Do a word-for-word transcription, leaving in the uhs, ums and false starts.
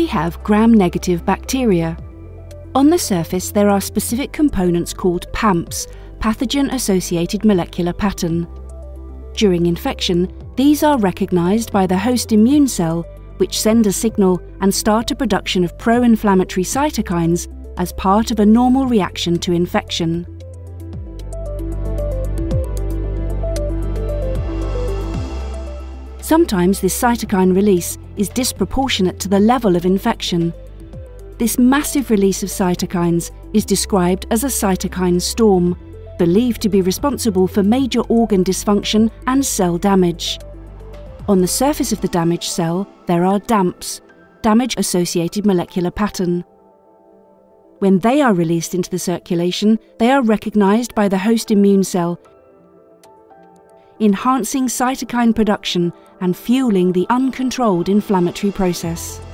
have gram-negative bacteria. On the surface there are specific components called P A M Ps, pathogen-associated molecular pattern. During infection, these are recognized by the host immune cell, which send a signal and start a production of pro-inflammatory cytokines as part of a normal reaction to infection. Sometimes this cytokine release is disproportionate to the level of infection. This massive release of cytokines is described as a cytokine storm, believed to be responsible for major organ dysfunction and cell damage. On the surface of the damaged cell, there are D A M Ps, damage-associated molecular pattern. When they are released into the circulation, they are recognized by the host immune cell, enhancing cytokine production and fueling the uncontrolled inflammatory process.